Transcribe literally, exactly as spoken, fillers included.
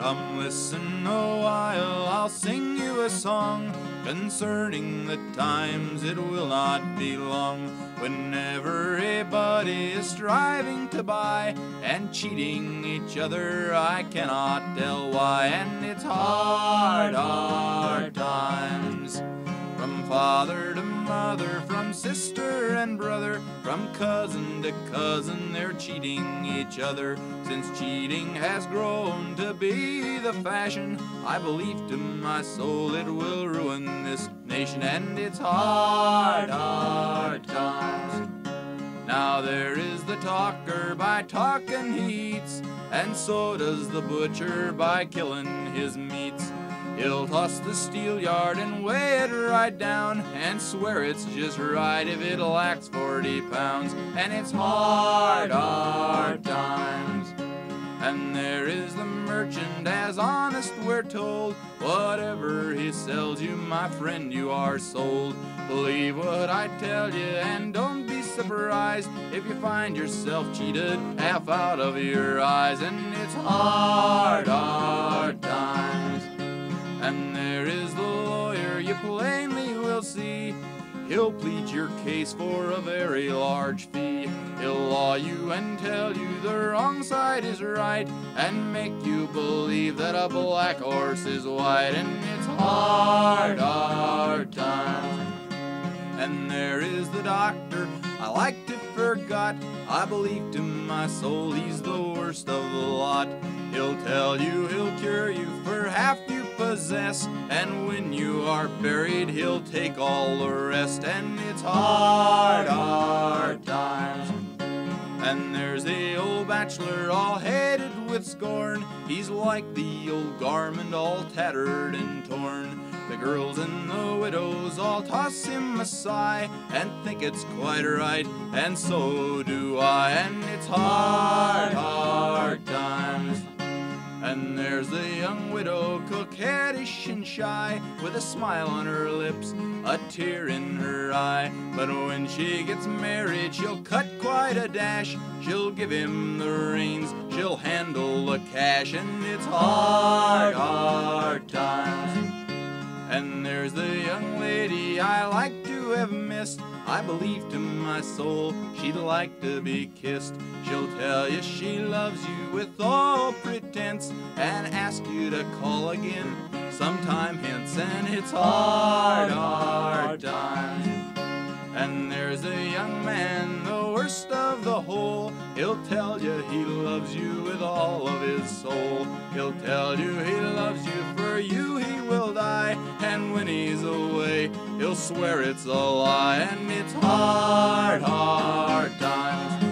Come listen a while, I'll sing you a song concerning the times. It will not be long when everybody is striving to buy and cheating each other. I cannot tell why, and it's hard, hard times. From father to mother, from sister and brother, from cousin to cousin, they're cheating each other. Since cheating has grown to be the fashion, I believe to my soul it will ruin this nation, and it's hard, hard times. Now there is the talker, by talking he eats, and so does the butcher by killing his meats. He'll toss the steel yard and weigh it right down and swear it's just right if it lacks forty pounds. And it's hard, hard times. And there is the merchant, as honest we're told. Whatever he sells you, my friend, you are sold. Believe what I tell you and don't be surprised if you find yourself cheated half out of your eyes. And it's hard, hard times. And there is the lawyer, you plainly will see. He'll plead your case for a very large fee. He'll law you and tell you the wrong side is right, and make you believe that a black horse is white. And it's hard, hard times. And there is the doctor, I like to forgot. I believe to my soul he's the worst of the lot. He'll tell you he'll cure you for half you possess, and when you are buried he'll take all the rest. And it's hard, hard times. And there's the old bachelor, all headed with scorn. He's like the old garment, all tattered and torn. The girls and the widows all toss him a sigh and think it's quite right, and so do I. And it's hard, hard times. And there's the young widow, coquettish and shy, with a smile on her lips, a tear in her eye. But when she gets married, she'll cut quite a dash. She'll give him the reins, she'll handle the cash. And it's hard, hard times. And there's the young lady I like to have missed. I believe to my soul she'd like to be kissed. She'll tell you she loves you with all pretense, and ask you to call again sometime hence. And it's hard, hard times. And there's a young man, the worst of the whole. He'll tell you he loves you with all of his soul. He'll tell you he loves you, for you he will die. And when he's away, he'll swear it's a lie. And it's hard, hard times.